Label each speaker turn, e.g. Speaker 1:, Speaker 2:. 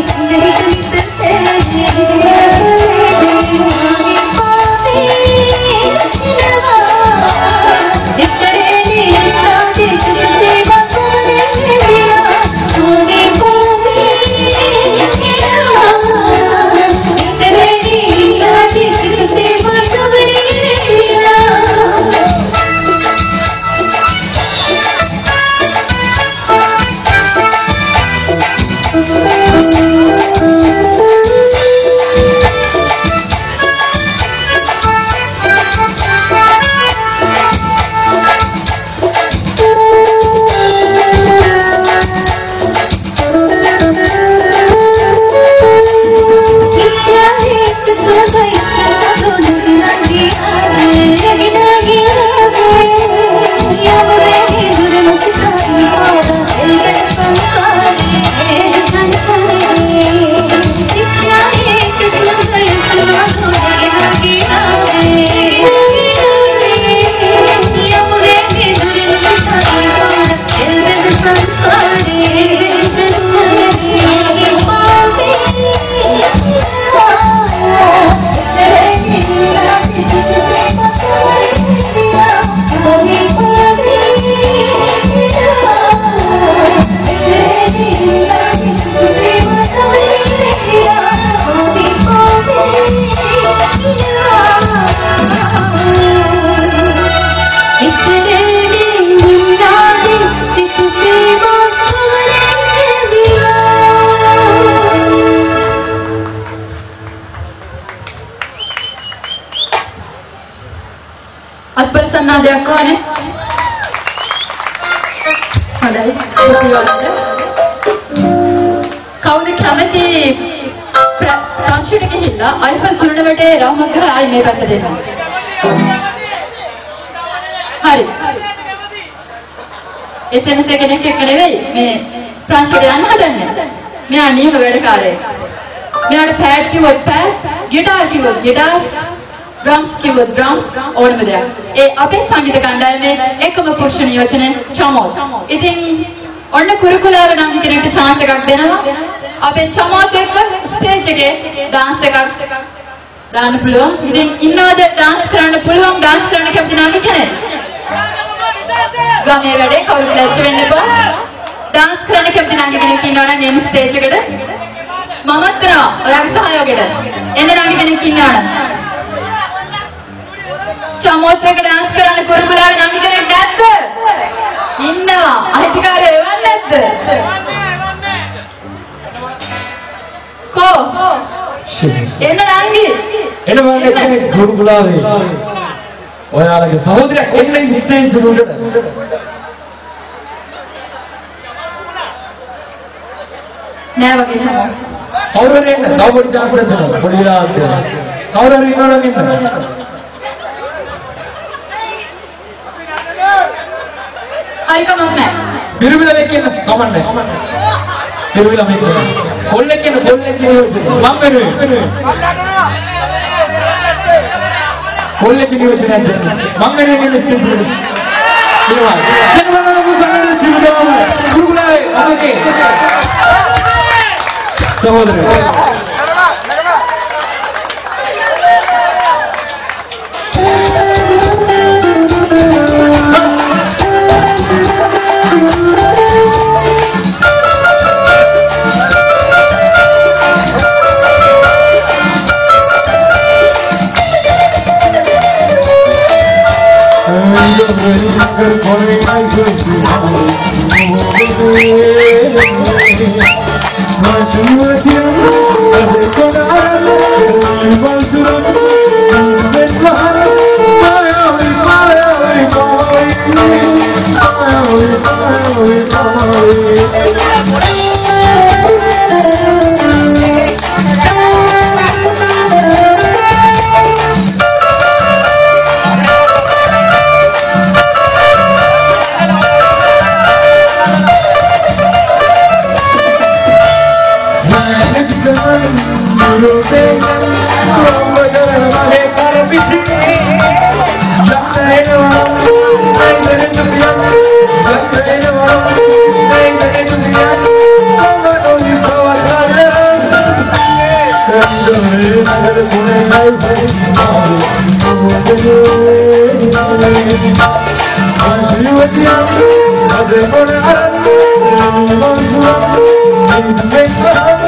Speaker 1: සන්නාදයක් ඕනේ. හොඳයි. කවුද කැමති ප්‍රාංශයට ගිහිල්ලා අයිෆල් කුරුණවැටේ රවුමක් ගහලා ආයි මේ පැත්තට එන්න. හරි. SMS කෙනෙක් එක්ක නෙවෙයි මේ ප්‍රාංශයට යන්න හදන්නේ. මෙයා නියම වැඩකාරයෙක්. මෙයාට පෑඩ් කිව්වොත් පෑඩ්, ගිටාර් කිව්වොත් ගිටාර්, drums කිව්වොත් drums ඕනම දෙයක්. ඒ අපේ සංගීත කණ්ඩායමේ එකම පුරුෂ නියෝජනය චමෝත්. ඉතින් ඔන්න කුරුකුලාව නම් කෙනෙක්ට chance එකක් දෙනවා. අපේ චමෝත් එක්ක ස්ටේජ් එකේ dance එකක් දාන්න පුළුවන්. ඉතින් ඉන්නවද dance කරන්න පුළුවන් dance කරන්න කැමති නම් කෙනෙක්? ගමේ වැඩේ කවුරුත් ලැජ්ජ වෙන්න එපා. dance කරන්න කැමති නම් කෙනෙක් ඉන්නවනම් එන්න ස්ටේජ් එකට. මමත් කරනවා ඔයාගේ සහයෝගයට. එන්න නම් කෙනෙක් ඉන්නවනම් චමෝත් එක dance කරන්න කුරුකුලාවේ නම් කෙනෙක් නැද්ද? ඉන්නවා. අහිතිකාරයෝ එවන්නේ නැද්ද? කෝ එන්න නංගි.
Speaker 2: එන්න මම කෙනෙක් කුරුකුලාවේ. ඔයාලගේ සහෝදරයා එන්න ස්ටේජ් උඩට.
Speaker 1: නෑ වගේ තමයි.
Speaker 2: කවුරු හරි එන්න. තව පොඩි chance එකක් දෙන්න. පොඩි වෙලාවක් දෙන්න. කවුරු හරි ඉන්නවනම් එන්න.
Speaker 1: හරි කමක් නෑ.
Speaker 2: පිරිමිලා මේක එන්න කමන්නේ. පිරිමිලා මේක. කොල්ලෙක් එන්න කොල්ලෙක් නියෝජනය. මම වෙනුවෙන්. කොල්ලෙක් නියෝජනය දෙන්න. මම වෙනුවෙන් ස්ටේජ් එකට. ඒවා. ජනවලන මුසන්නේ සිවුරම. කුරුකුලාවේ අපගේ. සහෝදරයෝ. I'm